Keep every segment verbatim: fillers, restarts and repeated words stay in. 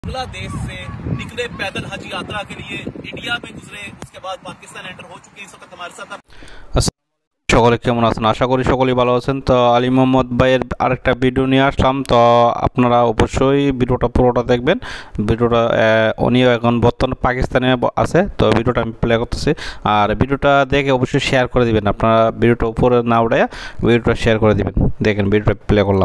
बांग्लादेश से निकले पैदल हज यात्रा के लिए इंडिया में गुजरे, उसके बाद पाकिस्तान एंटर हो चुके हैं। इस वक्त हमारे साथ সকলে কেমন আছেন? আশা করি সকলেই ভালো আছেন। তো আলী মোহাম্মদ ভাইয়ের আরেকটা ভিডিও নিয়ে আসলাম। তো আপনারা অবশ্যই ভিডিওটা পুরোটা দেখবেন। ভিডিওটা উনিও এখন বর্তমানে পাকিস্তানে আছে, তো ভিডিওটা আমি প্লে করতেছি। আর ভিডিওটা দেখে অবশ্যই শেয়ার করে দিবেন। আপনারা ভিডিওটা উপরে না উঠাইয়া ভিডিওটা শেয়ার করে দিবেন। দেখেন ভিডিওটা প্লে করলাম।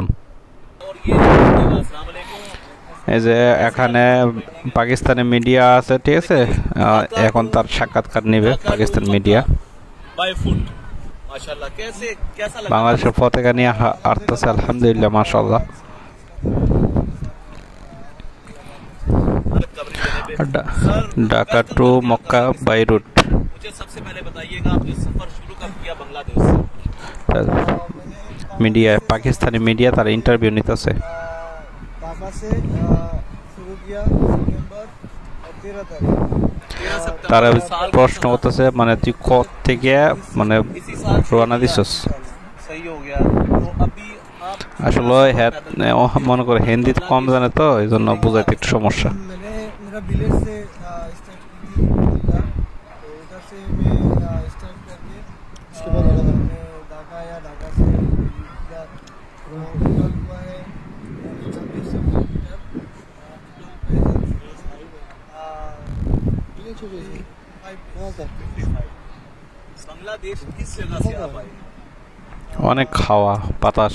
এই যে এখানে পাকিস্তানি মিডিয়া আছে, ঠিক আছে। এখন তার সাক্ষাৎকার নেবে পাকিস্তান মিডিয়া। বাংলাদেশের পতাকা নিয়ে আসতেছে, আলহামদুলিল্লাহ, মাশাআল্লাহ। Dhaka to Mecca by route. Media, Pakistani media তার ইন্টারভিউ নিতেছে। তারা প্রশ্ন করতেছে, মানে তুই কত থেকে মানে রওনা দিছস। আসলে হ্যাঁ, মনে করে হিন্দি কম জানে, তো এই জন্য বোঝাইতে একটু সমস্যা। बांग्लादेश किस जगह से आप आए? অনেক খাওয়া বাতাস।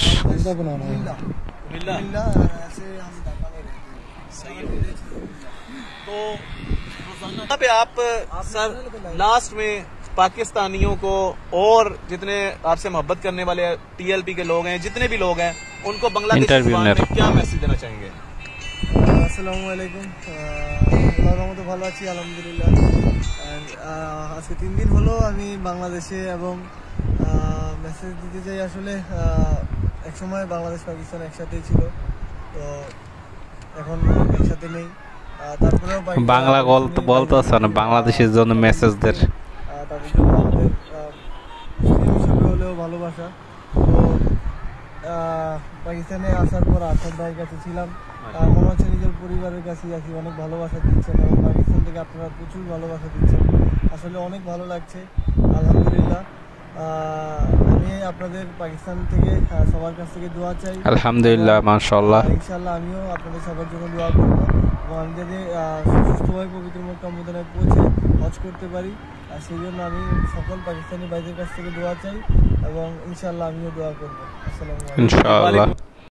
तो यहाँ पे आप सर लास्ट में पाकिस्तानियों को और जितने आपसे मोहब्बत करने वाले टीएलपी के लोग हैं, जितने भी लोग हैं, उनको बांग्लादेश के बारे में क्या मैसेज देना चाहेंगे? আসসালামু আলাইকুম। আল্লাহর রহমতে ভালো আছি, আলহামদুলিল্লাহ। আজকে তিন দিন হলো আমি বাংলাদেশে, এবং মেসেজ দিতে চাই। আসলে একসময় বাংলাদেশ পাকিস্তান একসাথেই ছিল, তো এখন একসাথে নেই। তারপরেও বাংলা গল্প বলতেছে না, বাংলাদেশের জন্য মেসেজ দের, তাদের জন্য আমাদের হিসেবে হলেও ভালোবাসা। তো পাকিস্তানে আসার পর আসাদ ভাইয়ের কাছে ছিলাম, মনে হচ্ছে নিজের পরিবারের কাছেই আছি। অনেক ভালোবাসা দিচ্ছেন, এবং পাকিস্তান থেকে আপনারা প্রচুর ভালোবাসা দিচ্ছেন। আসলে অনেক ভালো লাগছে, আলহামদুলিল্লাহ। আমি আপনাদের পাকিস্তান থেকে সবার কাছ থেকে দোয়া চাই, আলহামদুলিল্লাহ, মাশাআল্লাহ। ইনশাআল্লাহ আমিও আপনাদের সবার জন্য দোয়া করব, এবং আমি যাতে সুস্থভাবে পবিত্র মক্কা মদিনায় পৌঁছে হজ করতে পারি, আর সেই জন্য আমি সকল পাকিস্তানি ভাইদের কাছ থেকে দোয়া চাই, এবং ইনশাআল্লাহ আমিও দোয়া করব। আসসালামু আলাইকুম। ইনশাআল্লাহ।